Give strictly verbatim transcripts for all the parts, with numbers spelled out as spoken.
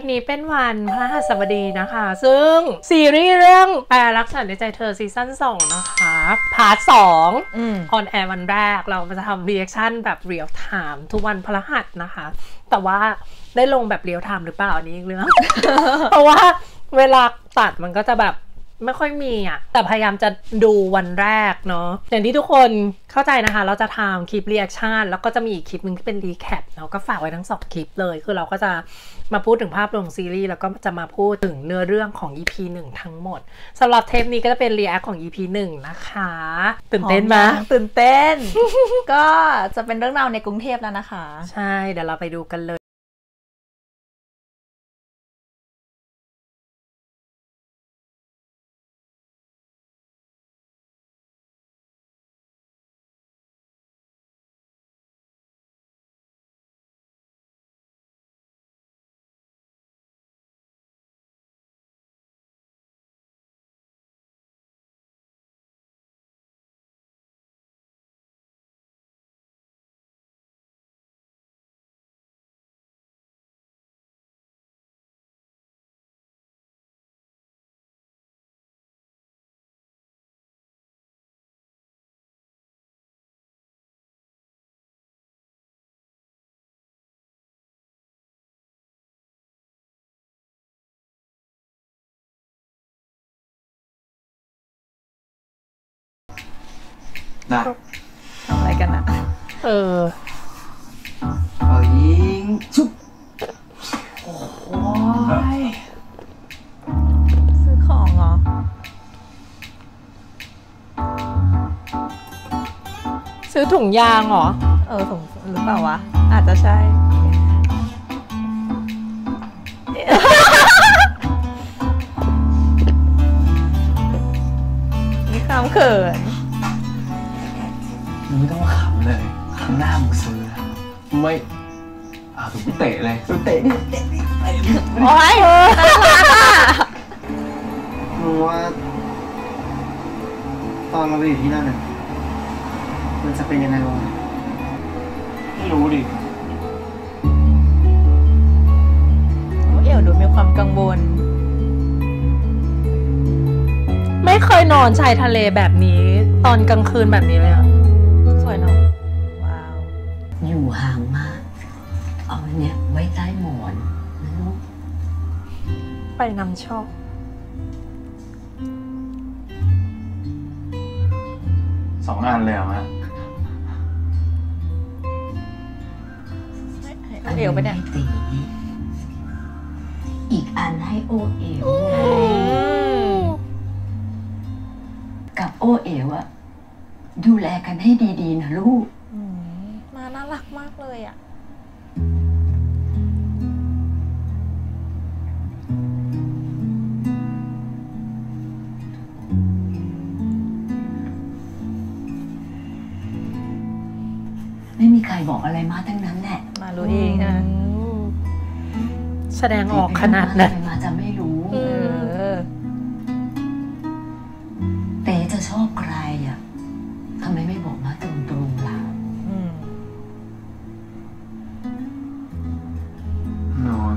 นี้เป็นวันพฤหัสบดีนะคะซึ่งซีรีส์เรื่องแปลรักฉันในใจเธอซีซั่นสองนะคะพาร์ทสองออนแอร์วันแรกเราจะทำรีแอคชั่นแบบเรียลไทม์ทุกวันพฤหัสนะคะแต่ว่าได้ลงแบบเรียลไทม์หรือเปล่าอันนี้เรื่อง เพราะว่าเวลาตัดมันก็จะแบบไม่ค่อยมีอ่ะแต่พยายามจะดูวันแรกเนาะอย่างที่ทุกคนเข้าใจนะคะเราจะทำคลิปรีแอคชั่นแล้วก็จะมีอีกคลิปนึงที่เป็นรีแคปเนาะก็ฝากไว้ทั้งสองคลิปเลยคือเราก็จะมาพูดถึงภาพรวมซีรีส์แล้วก็จะมาพูดถึงเนื้อเรื่องของ อี พี หนึ่งทั้งหมดสำหรับเทปนี้ก็จะเป็นรีแอคของ อี พี หนึ่งนะคะตื่นเต้นไหมตื่นเต้น ก็จะเป็นเรื่องราวในกรุงเทพแล้วนะคะใช่เดี๋ยวเราไปดูกันเลยนะทำอะไรกันนะเออเอายิงชุบโอ้ยซื้อของเหรอซื้อถุงยางเหรอเออถุงหรือเปล่าวะอาจจะใช่มีความเขินมึงไม่ต้องขำเลยครั้งหน้ามึงซื้อไม่อ่าถูกเตะเลยถูกเตะดิเตะดิเตะดิโอ้ยน่ารักอ่ะมึงว่าตอนเราไปอยู่ที่นั่นน่ะมันจะเป็นยังไงวะไม่รู้ดิเอ๋วดูมีความกังวลไม่เคยนอนชายทะเลแบบนี้ตอนกลางคืนแบบนี้เลยอะสวยเนาะว้าวอยู่ห่างมากเอาเนี่ยไว้ใต้หมอนนะลูกไปนำโชคสองอันเลยเหรอฮะเอ๋วไปเนี่ยตีอีกอันให้โอเอ๋วไงกับโอเอ๋วอะดูแลกันให้ดีๆนะลูกมาน่ารักมากเลยอ่ะไม่มีใครบอกอะไรมาทั้งนั้นแหละมารู้เองนะแสดงออกขนาดนั้นมาจะไม่รู้เต๋จะชอบใครอ่ะทำไมไม่บอกมาตรงๆล่ะหนู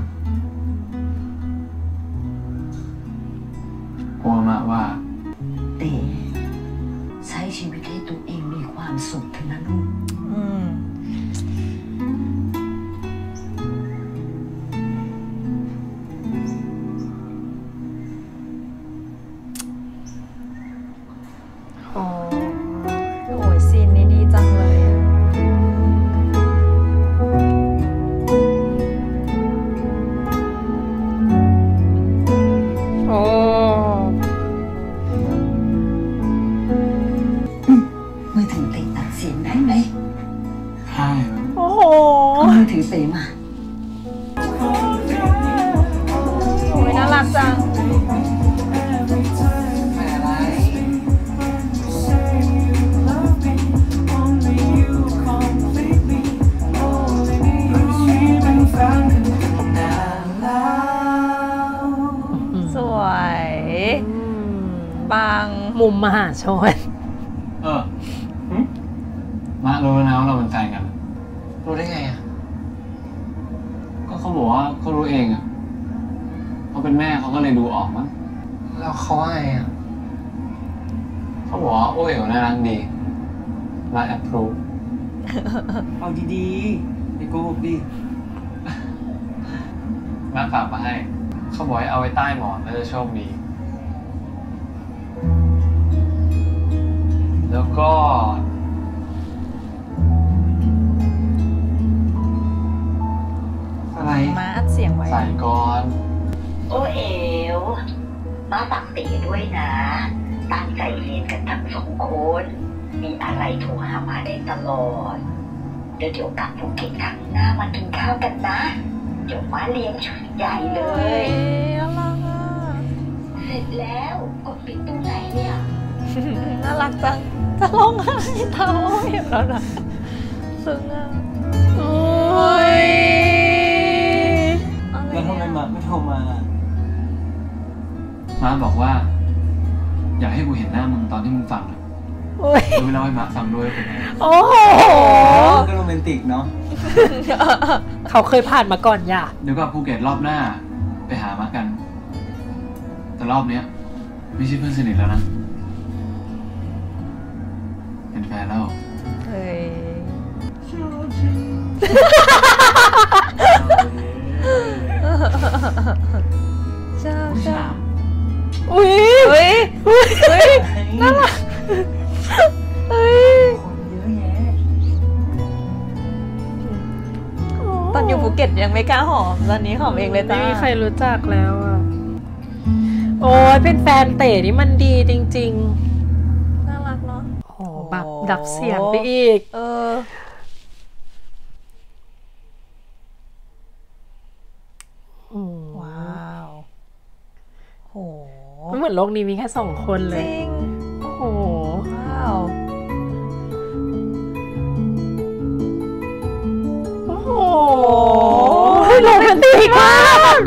กลัวมากว่าเต๋ใช้ชีวิตให้ตัวเองมีความสุขเถอะนะลูกโอ้ยซีนนี้ดีจังเลยโอ้มือถือเต๋ตัดเสียงได้ไหมใช่โอ้โหมือถือเต๋มาโอ้ยน่ารักจังสวยปังมุมมหาชนเออมารู้นะว่าเราเป็นแฟนกันรู้ได้ไงอ่ะก็เขาบอกว่าเขารู้เองอ่ะเลยดูออกมั้งแล้วเขาว่าไงอ่ะเขาบอกว่าโอ้ยน่ารักดีมาแอปพรูฟเอาดีๆไม่โกหกดิมาฝากมาให้เขาบอกให้เอาไว้ใต้หมอนน่าจะโชคดีแล้วก็อะไรมาอัดเสียงไว้ใส่ก่อนโอเอ๋วมาตักเต๋ด้วยนะตั้งใจเรียนกันทั้งสองคนมีอะไรโทรหามาได้ตลอดเดี๋ยวเดี๋ยวกลับภูเก็ตครั้งหน้ามากินข้าวกันนะเดี๋ยวมาเลี้ยงชุดใหญ่เลยเสร็จแล้วกดปิดตรงไหนเนี่ยน่ารักจังจะร้องไห้เท้าเห็นแล้วนะซึ้งอ่ะโอ้ยแล้วทำไมมาไม่โทรมามาบอกว่าอยากให้กูเห็นหน้ามึงตอนที่มึงฟังกูไม่เล่าให้มาฟังด้วยเป็นไงโอ้โหก็โรแมนติกเนาะเขาเคยผ่านมาก่อนอย่าเดี๋ยวก็ภูเก็ตรอบหน้าไปหามากันแต่รอบเนี้ยไม่ใช่เพื่อนสนิทแล้วนะเป็นแฟนแล้วเฮ้ยชอบชอบอุ้ยอุ้ยอุ้ยน่ารักเฮ้ยตอนอยู่ภูเก็ตยังไม่กล้าหอมตอนนี้หอมเองเลยจ้าไม่มีใครรู้จักแล้วอ่ะโอ้ยเป็นแฟนเต๋นี่มันดีจริงๆน่ารักเนาะโอ้แบบดับเสียงไปอีกเออว้าวโหมันเหมือนโลกนี้มีแค่สองคนเลยจริงโอ้โหว้าวโอ้โหโรแมนติกมาก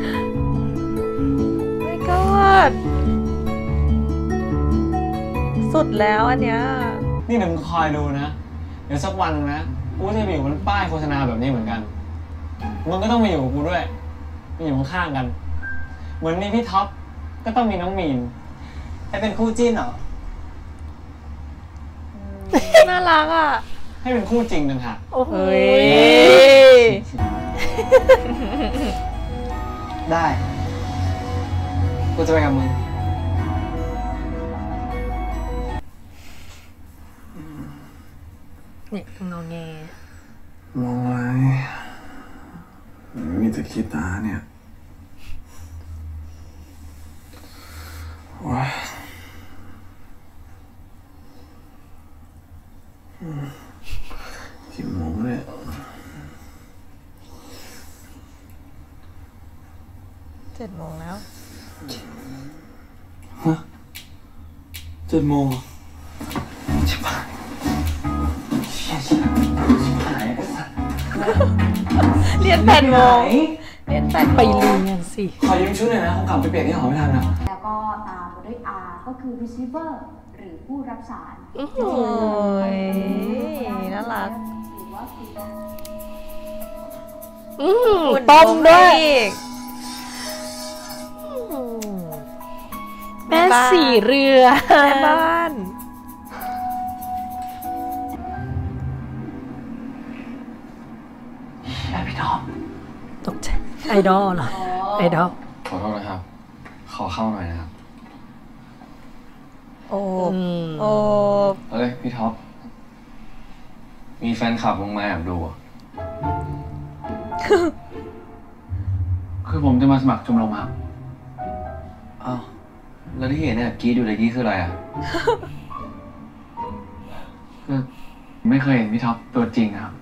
ไม่กอดสุดแล้วอันเนี้ยนี่เดี๋ยวมึงคอยดูนะเดี๋ยวสักวันนะกูจะไปอยู่บนป้ายโฆษณาแบบนี้เหมือนกันมึงก็ต้องมาอยู่กับกูด้วยมาอยู่ข้างกันเหมือนมีพี่ท็อปก็ต้องมีน้องมีนให้เป็นคู่จิ้นเหรอน่ารักอ่ะให้เป็นคู่จริงต่างหากโอ้โหได้กูจะไปกับมึงเนี่ยงอแงมองอะไรมีแต่ขี้ตาเนี่ยว้ากี่โมงเนี่ยเจ็ดโมงแล้วฮะเจ็ดโมงชิบหายชิบหายเรียนแปดโมงเรียนแปดไปเรียนสิขอยืมชุดหน่อยนะคงกลับไปเปลี่ยนที่หอไม่ทันนะแล้วก็ตามมาด้วย R ก็คือ receiver หรือผู้รับสารโอ้ยน่ารักหรือว่าอืมต้มด้วยแม่สีเรือแม่บ้านแม่พี่ท็อปตกใจไอดอลเหรอไอดอลขอโทษนะครับขอเข้าหน่อยนะครับโอ้โอ้เฮ้ยพี่ท็อปมีแฟนคลับลงมาแอบดูคือผมจะมาสมัครชมรมครับอ้าวแล้วที่เห็นเนี่ยกรีดอยู่ในกี้คืออะไรอ่ะคือไม่เคยเห็นพี่ท็อปตัวจริงครับ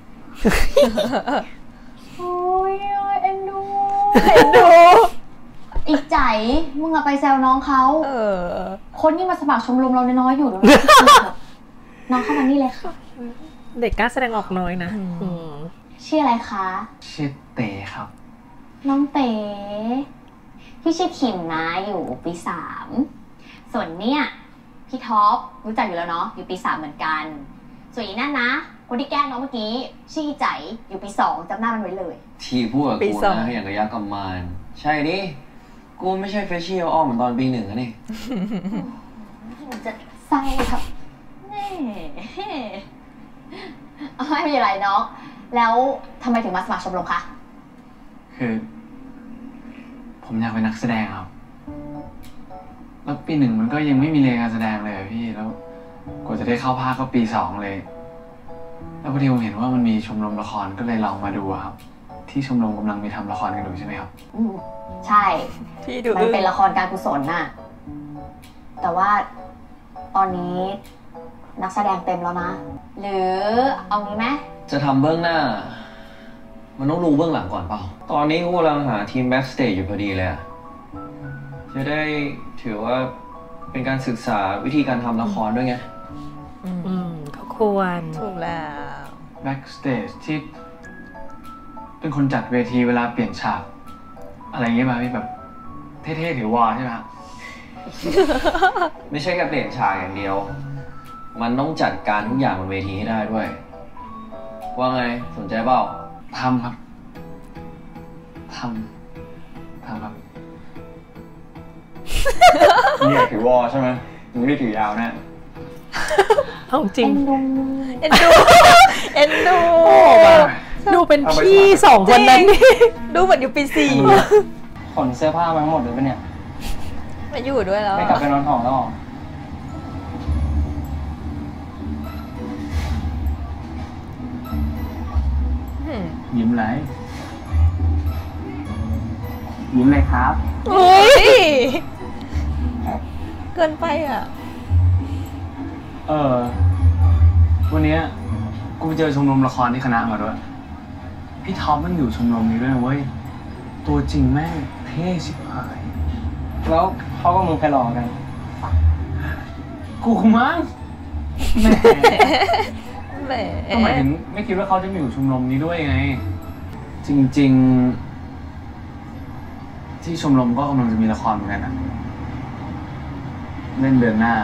โอ้ยเอ็นดูเอ็นดูอีกใจมึงอะไปแซวน้องเขาเออคนที่มาสมัครชมรมเราน้อยอยู่ด้วยน้องเข้ามานี่เลยค่ะเด็กกล้าแสดงออกน้อยนะชื่ออะไรคะชื่อเต๋ครับน้องเต๋พี่ชื่อขิมนะอยู่ปีสามส่วนเนี่ยพี่ท็อปรู้จักอยู่แล้วเนาะอยู่ปีสามเหมือนกันส่วนอีนั่นนะคนที่แกล้งน้องเมื่อกี้ชื่ออีใจอยู่ปีสองจำหน้ามันไว้เลยทีพูดกับกูนะอย่างกับยักษ์กำมานใช่ดิกูไม่ใช่เฟชชี่เอาออกเหมือนตอนปีหนึ่งอะนี่มันจะเศร้าครับแน่ไม่มีอะไรน้องแล้วทำไมถึงมาสมัครชมรมคะคือผมอยากเป็นนักแสดงครับแล้วปีหนึ่งมันก็ยังไม่มีเรียนการแสดงเลยพี่แล้วกว่าจะได้เข้าภาคก็ปีสองเลยแล้วพอดีผมเห็นว่ามันมีชมรมละครก็เลยลองมาดูครับที่ชมรมกำลังมีทำละครกันอยู่ใช่ไหมครับอืมใช่ที่ดูมันเป็นละครการกุศลน่ะแต่ว่าตอนนี้นักแสดงเต็มแล้วนะหรือเอางี้ไหมจะทำเบื้องหน้ามันต้องรู้เบื้องหลังก่อนเปล่าตอนนี้กูกำลังหาทีมแบ็กสเตจอยู่พอดีเลยอะจะได้ถือว่าเป็นการศึกษาวิธีการทำละครด้วยไงอืมก็ควรถูกแล้วแบ็กสเตจที่เป็นคนจัดเวทีเวลาเปลี่ยนฉากอะไรอย่างเงี้ยป่ะพี่แบบเท่ๆถือวาใช่ไหมครับไม่ใช่แค่เปลี่ยนฉากอย่างเดียวมันต้องจัดการทุกอย่างบนเวทีให้ได้ด้วยว่าไงสนใจเปล่าทำครับทำทำครับเนี่ยถือวอใช่ไหมมึงไม่ได้ถือยาวแน่เอาจริงเอ็นดูเอ็นดูดูเป็นพี่สองคนนั้นนี่ดูเหมือนอยู่ปีสี่ขนเสื้อผ้ามาทั้งหมดเลยปะเนี่ยมาอยู่ด้วยแล้วไม่กลับไปนอนหอแล้วหรอยิ้มไรยิ้มเลยครับโอ้ยเกินไปอ่ะเออวันนี้กูเจอชมรมละครที่คณะมาด้วยพี่ท็อปมันอยู่ชมรมนี้ด้วยเว้ยตัวจริงแม่งเท่ชิบหายแล้วเขาก็มึงไปหลอกกันกูมั้งแหมแหมก็หมายถึงไม่คิดว่าเขาจะมาอยู่ชมรมนี้ด้วยไงจริงๆที่ชมรมก็กำลังจะมีละครเหมือนกันนะเล่นเดือนหน้า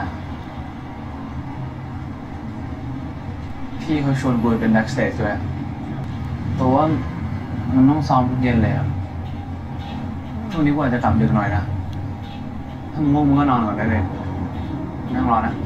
พี่เขาชวนกูไปเป็นแบ็กสเตจด้วยแต่ว่ามันต้องซ้อมทุกเย็นเลยครับช่วงนี้กูอาจจะกลับดึกหน่อยนะถ้ามึงง่วงมึงก็นอนก่อนได้เลยนั่งรอนะ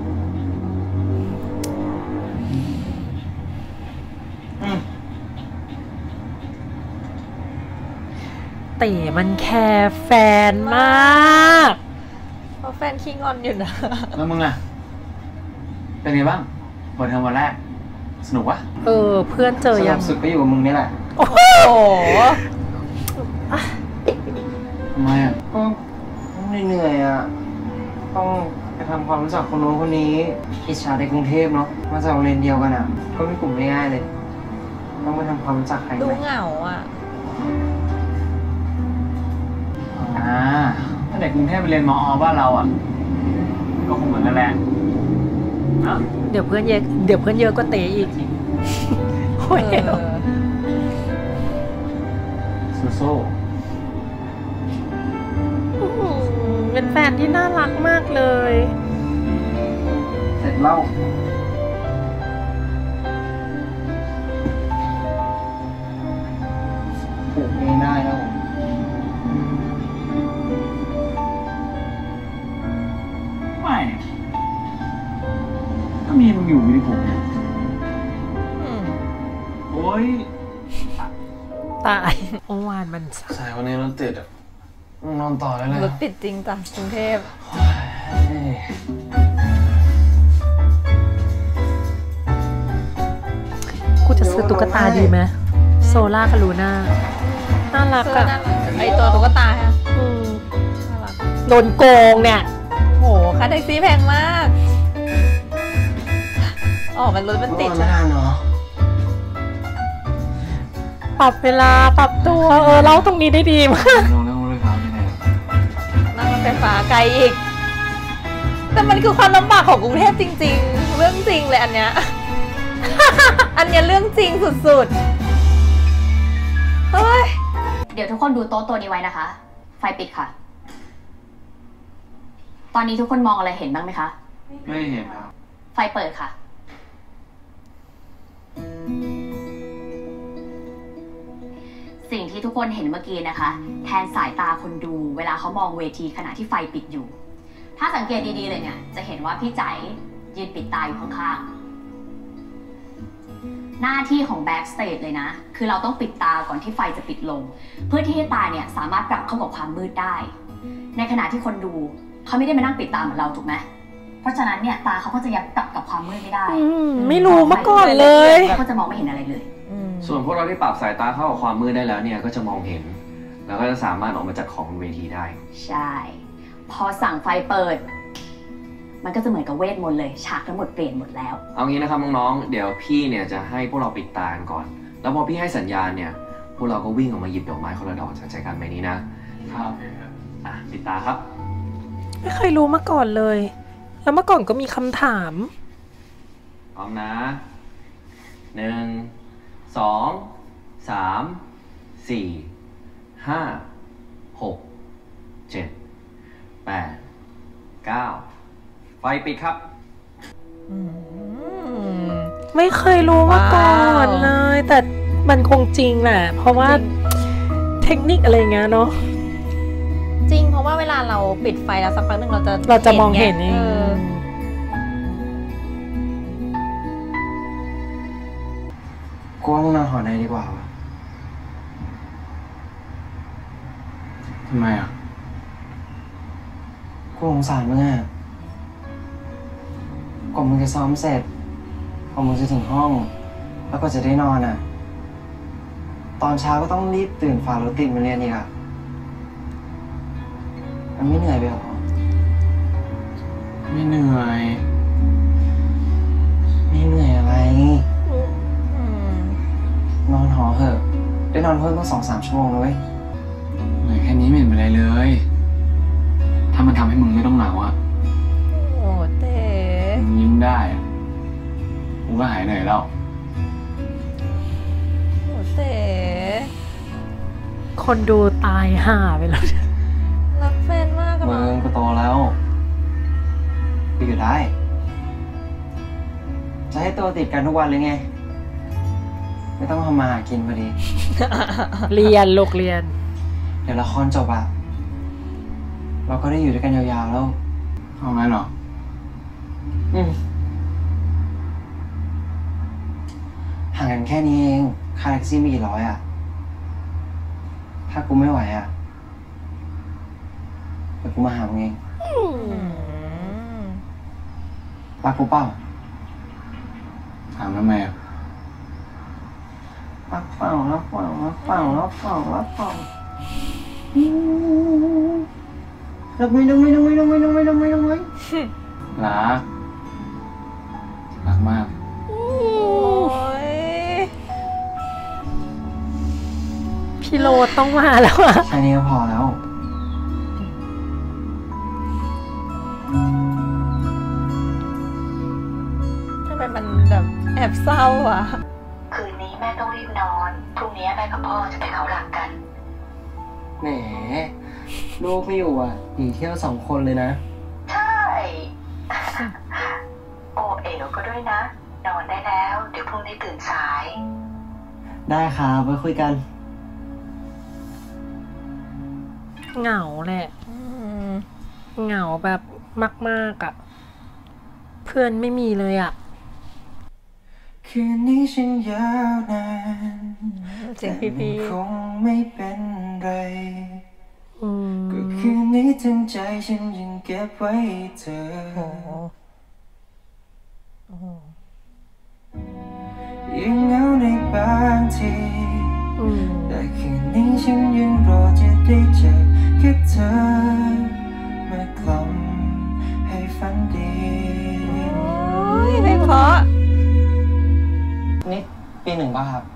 เต๋มันแคร์แฟนมากเพราะแฟนขี้งอนอยู่นะแล้วมึงอะเป็นไงบ้างเปิดเทอมวันแรกสนุกวะเออเพื่อนเจอยังสุดก็อยู่กับมึงนี่แหละโอ้โหทำไมอะก็เหนื่อยอะต้องไปทำความรู้จักคนโน้นคนนี้อิจฉาในกรุงเทพเนาะมาจากโรงเรียนเดียวกันอะก็ไม่กลุ่มไม่ง่ายเลยต้องไปทำความรู้จักใครดูเหงาอ่ะอ่าถ้าเด็กกรุงเทพไปเรียนมอบ้านเราอ่ะก็คงเหมือนกันแหละเดี๋ยวเพื่อนเยอะเดี๋ยวเพื่อนเยอะก็เตะอีกโอ้ยโซ่เป็นแฟนที่น่ารักมากเลยเสร็จเล่าปลูกเองได้แล้วไม่ก็มีมึงอยู่ที่ผมโอ้ยตายเมื่อวานมันสายวันนี้รถติดอ่ะนอนต่อได้เลยรถติดจริงจ้ะกรุงเทพกูจะซื้อตุ๊กตาดีไหมโซล่ากับลูน่าน่ารักอะไอตัวตุ๊กตาฮะน่ารักโดนโกงเนี่ยโหค่าแท็กซี่แพงมากอ๋อมันรถมันติดไม่นานเนาะปรับเวลาปรับตัวเออเล่าตรงนี้ได้ดีมากลงนั่งรถไฟฟ้าไม่ได้นั่งรถไฟฟ้าไกลอีกแต่มันคือความลำบากของกรุงเทพจริงๆเรื่องจริงเลยอันเนี้ยอันเนี้ยเรื่องจริงสุดๆเฮ้ยเดี๋ยวทุกคนดูโต๊ะตัวนี้ไว้นะคะไฟปิดค่ะตอนนี้ทุกคนมองอะไรเห็นบ้างไหมคะไม่เห็นครับไฟเปิดค่ะสิ่งที่ทุกคนเห็นเมื่อกี้นะคะ แทนสายตาคนดูเวลาเขามองเวทีขณะที่ไฟปิดอยู่ ถ้าสังเกตดีๆเลยเนี่ยจะเห็นว่าพี่ใจยืนปิดตาอยู่ข้างๆหน้าที่ของแบ็กสเตจเลยนะคือเราต้องปิดตาก่อนที่ไฟจะปิดลง เพื่อที่ให้ตาเนี่ยสามารถปรับเข้ากับความมืดได้ ในขณะที่คนดูเขาไม่ได้มานั่งปิดตาเหมือนเราถูกไหมเพราะฉะนั้นเนี่ยตาเขาก็จะยังปรับกับความมืดไม่ได้ไม่รู้มาก่อนเลยเขาก็จะมองไม่เห็นอะไรเลยส่วนพวกเราที่ปรับสายตาเข้ากับความมืดได้แล้วเนี่ยก็จะมองเห็น แล้วก็จะสามารถออกมาจากของบนเวทีได้ใช่พอสั่งไฟเปิดมันก็จะเหมือนกับเวทมนต์เลยฉากทั้งหมดเปลี่ยนหมดแล้วเอางี้นะครับน้องๆเดี๋ยวพี่เนี่ยจะให้พวกเราปิดตาก่อนแล้วพอพี่ให้สัญญาณเนี่ยพวกเราก็วิ่งออกมาหยิบดอกไม้คนละดอกจากใจกันใบนี้นะครับอ่ะปิดตาครับไม่เคยรู้มาก่อนเลยแล้วเมื่อก่อนก็มีคำถามพร้อมนะหนึ่งสองสามสี่ห้าหกเจ็ดแปดเก้าไฟปิดครับไม่เคยรู้มาก่อนเลยแต่มันคงจริงแหละเพราะว่าเทคนิคอะไรเงี้ยเนาะจริงเพราะว่าเวลาเราปิดไฟแล้วสักพักหนึ่งเราจะเราจะมองเห็นเองกูว่ามึงนอนหอในดีกว่าวะทำไมอ่ะกูสงสารมึงอ่ะกว่ามึงจะซ้อมเสร็จกว่ามึงจะถึงห้องแล้วก็จะได้นอนอ่ะตอนเช้าก็ต้องรีบตื่นฝ่ารถติดมาเรียนอีกอ่ะมันไม่เหนื่อยไปหรอไม่เหนื่อยไม่เหนื่อยอะไรนอนหอเหอะได้นอนเพิ่มต้องสองสามชั่วโมงเลยเหนื่อยแค่นี้ไม่เห็นเป็นไรเลยถ้ามันทำให้มึงไม่ต้องเหงาอ่ะโอ้เต้มึงยิ้มได้กูก็หายเหนื่อยแล้วโอ้เต้คนดูตายห่าไปแล้วรักแฟนมากอะมึงก็โตแล้วไปอยู่ได้จะให้ตัวติดกันทุกวันเลยไงไม่ต้องทำมาหากินพอดีเรียนลูกเรียนเดี๋ยวละครจบอะเราก็ได้อยู่ด้วยกันยาวๆแล้วเอางั้นเหรออืมห่างกันแค่นี้เองค่าแท็กซี่ไม่กี่ร้อยอะถ้ากูไม่ไหวอะเดี๋ยวกูมาหามึงเองรักกูเปล่าถามทำไมอ่ะรักเปล่ารักเปล่ารักเปล่ารักเปล่ารักเปล่ารักไม่ต้องไม่ต้องไม่ต้องไม่ต้องไม่ต้องไม่ต้องไม่รักรักมากโอ้ยพี่โรดต้องมาแล้วอะแค่นี้ก็พอแล้วทำไมมันแบบแอบเศร้าอ่ะคืนนี้แม่ต้องรีบนอนพรุ่งนี้แม่กับพ่อจะไปเขาหลักกันแหมลูกไม่อยู่อ่ะหนีเที่ยวสองคนเลยนะใช่โอเอ๋วก็ด้วยนะนอนได้แล้วเดี๋ยวพรุ่งนี้ตื่นสายได้ครับไว้คุยกันเหงาแหละเหงาแบบมากๆอ่ะเพื่อนไม่มีเลยอ่ะคืนนี้ฉันยาวนานเสียงพี่พี่คงไม่เป็นไรก็คืนนี้ทั้งใจฉันยังเก็บไว้เธอยังเหงาในบางทีแต่คืนนี้ฉันยังรอจะได้เจอแค่เธอมากล่อมให้ฝันดีไม่เพราะนี่ปีหนึ่งป่ะครับ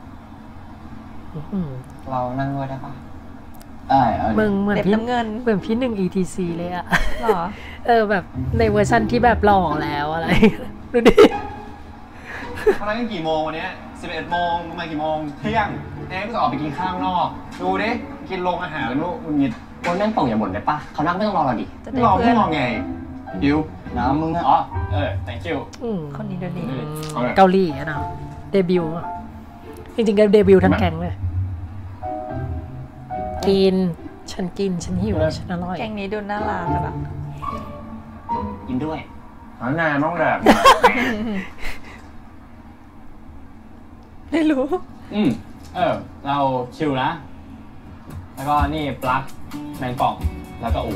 เรานั่งด้วยได้ป่ะได้มึงเหมือนพี่เงินเหมือนพี่หนึ่ง อี ที ซี เลยอะหรอเออแบบในเวอร์ชันที่แบบหล่อแล้วอะไรดูดิเขานัดกันกี่โมงวันนี้สิบเอ็ดโมงมากี่โมงเที่ยงแอนก็จะออกไปกินข้าวนอกดูดิกินโรงอาหารแล้วลูกมึงยิดคนแม่งป่องอย่าบ่นได้ป่ะเขานั่งไม่ต้องรอเราดิรอไม่รอไงยิวน้ำมึงอะอ๋อเออ thank you คนนี้เดี๋ยวนี้เกาหลีอะเนาะเดบิวต์จริงๆก็เดบิวต์ทั้งแก๊งเลยกินฉันกินฉันหิวฉันอร่อยแกงนี้ดูน่ารักอะแบบกินด้วยหาแน่น้องแดดไม่รู้อืมเออเราคิวนะแล้วก็นี่ปลั๊กแมงป่องแล้วก็อู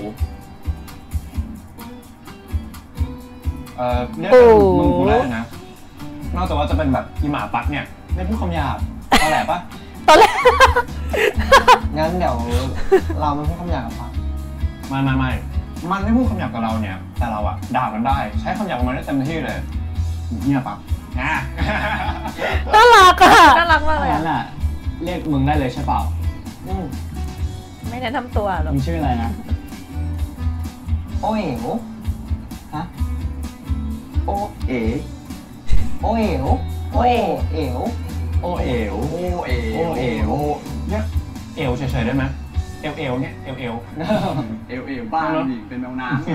เออเรียกมึงกูได้นะนอกจากว่าจะเป็นแบบอีหมาปลั๊กเนี่ยไม่พูดคำหยาบตอนแหลปะตอนแรกงั้นเดี๋ยวเราไม่พูดคำหยาบกับปลั๊กไม่ไม่ไม่มันไม่พูดคำหยาบกับเราเนี่ยแต่เราอะด่ามันได้ใช้คำหยาบกับมันได้เต็มที่เลยเนี่ยปลั๊กนะน่ารักอะน่ารักมากเลยนั่นแหละเรียกมึงได้เลยใช่เปล่าไม่แนะนำตัวหรอกมึงชื่ออะไรนะโอเอ๋วฮะโอเอ๋โอเอ๋วโอเอ๋วโอเอ๋วโอเอ๋วโอเอ๋วเนี่ยเอ๋วเฉยๆได้ไหมเอ๋วเอ๋วเนี่ยเอ๋วเอ๋วเอ๋วเอ๋วบ้านดิเป็นแมวน้ำ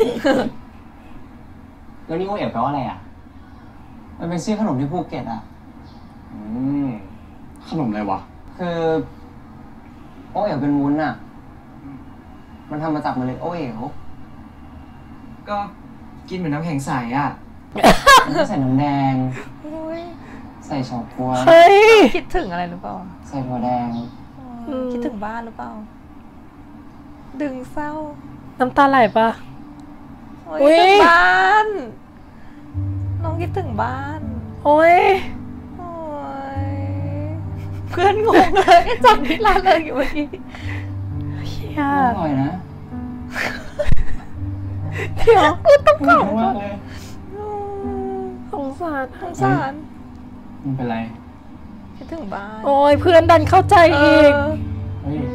แล้วนี่โอเอ๋วแปลว่าอะไรอ่ะมันเป็นชื่อขนมที่ภูเก็ตอ่ะอืมขนมอะไรวะคือโอเอ๋วเป็นวุ้นอ่ะมันทำมาจากเมล็ดโอเอ๋วก็กินเหมือนน้ำแข็งใสอ่ะใส่น้ำแดงใส่เฉาก๊วยเฮ้ยคิดถึงอะไรหรือเปล่าใส่ถั่วแดงคิดถึงบ้านหรือเปล่าดึงเศร้าน้ำตาไหลปะคิดถึงบ้านน้องคิดถึงบ้านโอ้ยเพื่อนงงเลยจำที่ร้านเลยอยู่เมื่อกี้เฮียอร่อยนะเดี๋ยวกูต้องขำมากเลยสงสารสงสารไม่เป็นไรคิดถึงบ้านโอ้ยเพื่อนดันเข้าใจอีกเฮ้ย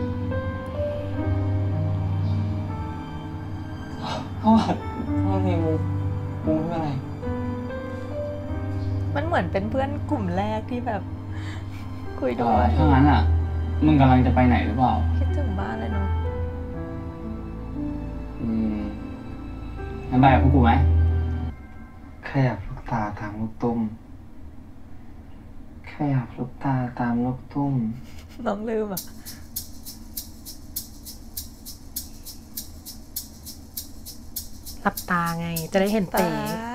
โทษโทษทีมึงมึงไม่เป็นไรมันเหมือนเป็นเพื่อนกลุ่มแรกที่แบบคุยด้วยถ้างั้นอ่ะมึงกำลังจะไปไหนหรือเปล่าคิดถึงบ้านเลยเนาะอืมงั้นไปกับพวกกูไหมขยับลูกตาตามลูกตุ้มขยับลูกตาตามลูกตุ้มน้องลืมอ่ะหลับตาไงจะได้เห็นเต๋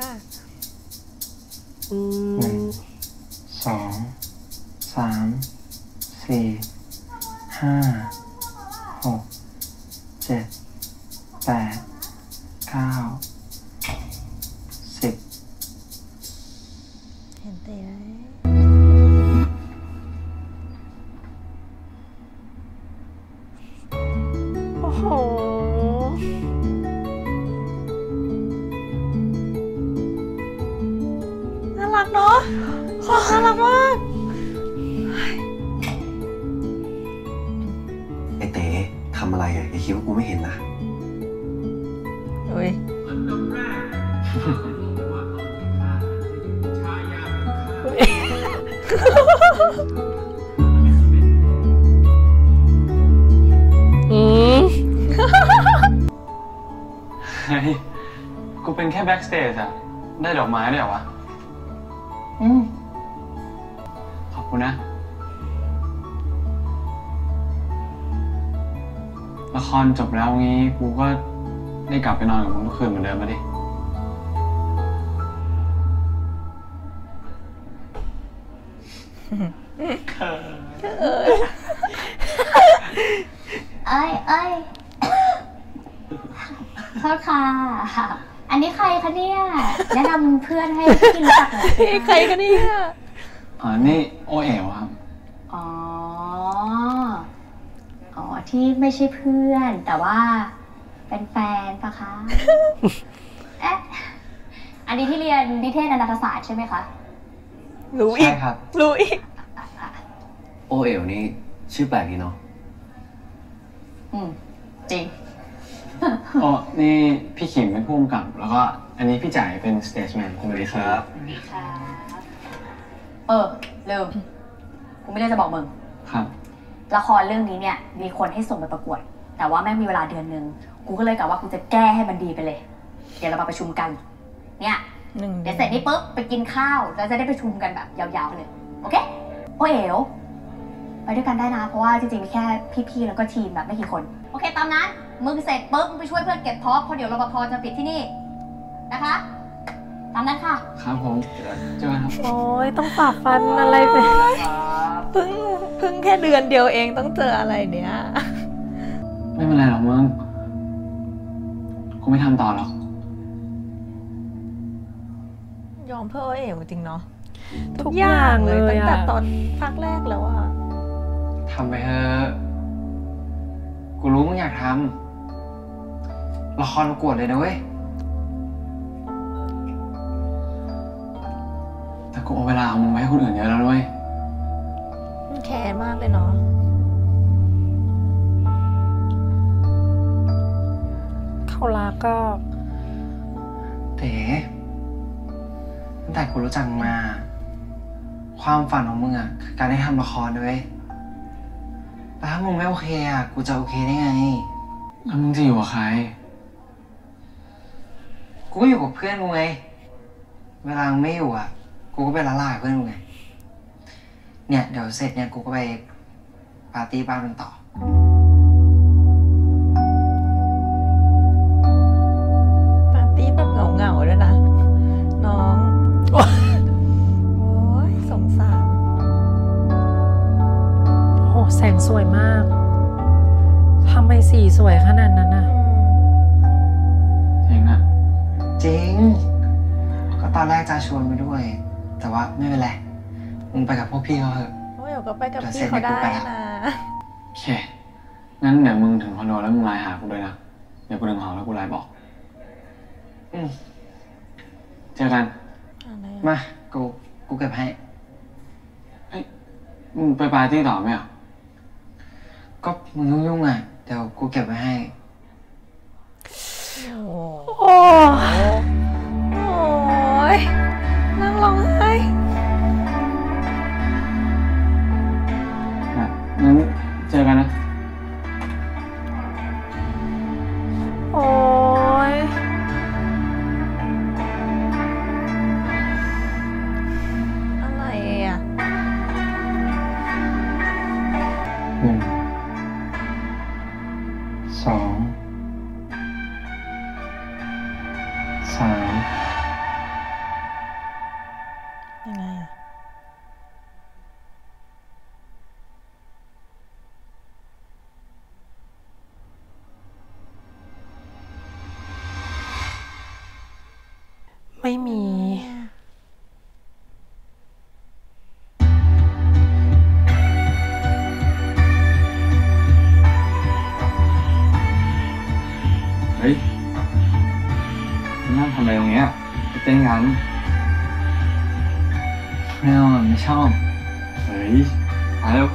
หนึ่งสองสามสี่ห้าหกเจ็ดแปดเก้าสิบเห็นเต๋ไหมโอ้โหน่ารักเนาะน่ารักมากไอเต๋ทำอะไรอ่ะอย่าคิดว่ากูไม่เห็นนะเฮ้ยอืมเฮ้ยกูเป็นแค่แบ็กสเตจอะได้ดอกไม้ได้เหรอวะอืมขอบคุณนะละครจบแล้วงี้กูก็ได้กลับไปนอนกับมึงเมื่อคืนเหมือนเดิมมาดิเอ้ยเอ้ยโทษค่ะอันนี้ใครคะเนี่ยแนะนำเพื่อนให้พี่รู้จักหน่อยใครคะเนี่ยอ๋อนี่โอเอ๋วครับอ๋ออ๋อที่ไม่ใช่เพื่อนแต่ว่าเป็นแฟนปะคะเอ๊ะอันนี้ที่เรียนนิเทศนาฏศาสตร์ใช่ไหมคะรู้อีกใช่ครับรู้อีกโอเอ๋วนี่ชื่อแปลกดีเนาะอืมจริงอ๋อนี่พี่ขิมเป็นผู้กำกับแล้วก็อันนี้พี่จ่ายเป็นสเตจแมนสวัสดีครับสวัสดีครับเออเริ่มกูไม่ได้จะบอกมึงครับละครเรื่องนี้เนี่ยมีคนให้ส่งไปประกวดแต่ว่าแม่งมีเวลาเดือนนึงกูก็เลยกะว่ากูจะแก้ให้มันดีไปเลยเดี๋ยวเรามาประชุมกันเนี่ยเดี๋ยวเสร็จนี่ปุ๊บไปกินข้าวแล้วจะได้ประชุมกันแบบยาวๆเลยโอเคโอเอ๋วไปด้วยกันได้นะเพราะว่าจริงๆมีแค่พี่ๆแล้วก็ทีมแบบไม่กี่คนโอเคตามนั้นมึงเสร็จปุ๊บมึงไปช่วยเพื่อนเก็บท็อปเพราะเดี๋ยวรปภจะปิดที่นี่นะคะตามนั้นค่ะครับผมเจอกันครับโอ้ยต้องฝ่าฟันอะไรไปเพิ่งเพิ่งแค่เดือนเดียวเองต้องเจออะไรเนี้ยไม่เป็นไรหรอกมึงกูไม่ทำต่อหรอกยอมเพื่อโอเอ๋จริงเนาะทุกอย่างเลยตั้งแต่ตอนภาคแรกแล้วอะทำไปเถอะกูรู้มึงอยากทำละครประกวดเลยนะเว้ยแต่กูเอาเวลาของมึงไว้ให้คนอื่นเยอะแล้วด้วยแคร์มากเลยเนาะเขารักก็เต๋ตั้งแต่กูรู้จักมา ความฝันของมึงอ่ะคือการได้ทำละครด้วยแต่ถ้ามึงไม่โอเคอ่ะกูจะโอเคได้ไงแล้วมึงจะอยู่กับใครกูก็อยู่กับเพื่อนกูไงเวลามึงไม่อยู่อ่ะกูก็ไปละลายเพื่อนกูไงเนี่ยเดี๋ยวเสร็จเนี่ยกูก็ไปปาร์ตี้บ้านมันต่อปาร์ตี้แบบเหงาๆด้วยนะน้องโอ้ยสงสารโหแสงสวยมากทำไมสีสวยขนาดนั้นน่ะจริงอ่ะจริงก็ตอนแรกจะชวนไปด้วยแต่ว่าไม่เป็นไรมึงไปกับพวกพี่เขาเถอะโอ้ยก็ไปกับพี่เขาได้นะโอเคงั้นเดี๋ยวมึงถึงคอนโดแล้วมึงไลน์หากูด้วยนะเดี๋ยวกูถึงหอแล้วกูไลน์บอกอืมเจอกันมากูกูเก็บให้เฮ้ยมึงไปปาร์ตี้ต่อไหมอ่ะก็มึงยุ่งๆอ่ะเดี๋ยวกูเก็บไว้ให้โอ้โหโอ้ยนั่งร้องไห้งั้นเจอกันนะโอ้ยอะไรอ่ะหนึ่งสองสามยังไงอ่ะไม่มีเฮ้ยนั่งทำอะไรตรงเนี้ยไปเต้นกันไม่เอาไม่ชอบเฮ้ยไปแล้ว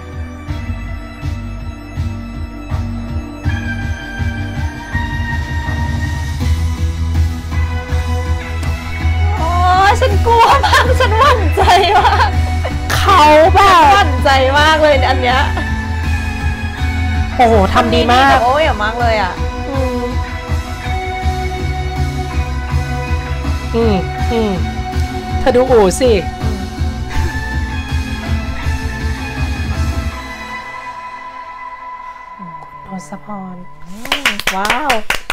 ฉันกลัวมากฉันหวั่นใจมากเขาแบบหวั่นใจมากเลยอันเนี้ยโอ้โหทำดีมากโอ้ยมากเลยอ่ะอืมอืมอืมเธอดูอู๋สิคุณทศพรว้าว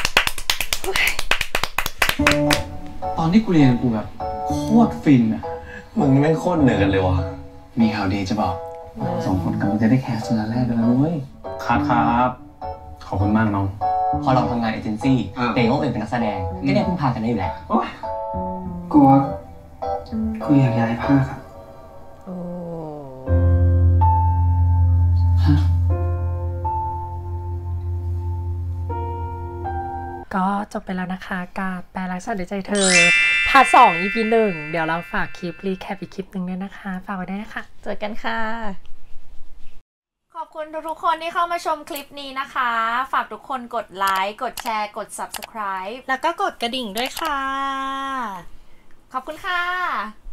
ตอนที่กูเรียนกูแบบโคตรฟินอะมึงไม่โคตรเหนือกันเลยวะมีข่าวดีจะบอกสองคนกำลังจะได้แคสต์งานแรกกันแล้วเว้ยครับครับขอบคุณมากน้องพอเราทำงานเอเจนซี่เต๋อเอ๋เป็นนักแสดงก็เนี่ยเพิ่งพากันได้อยู่แล้วกูกูอยากย้ายภาคครับโอ้ฮะก็จบไปแล้วนะคะกับแปลรักฉันด้วยใจเธอพาร์ทสอง อี พี หนึ่งเดี๋ยวเราฝากคลิปรีแคปอีกคลิปหนึ่งด้วยนะคะฝากไว้ด้วยนะคะเจอกันค่ะขอบคุณทุกๆคนที่เข้ามาชมคลิปนี้นะคะฝากทุกคนกดไลค์กดแชร์กด ซับสไครบ์แล้วก็กดกระดิ่งด้วยค่ะขอบคุณค่ะ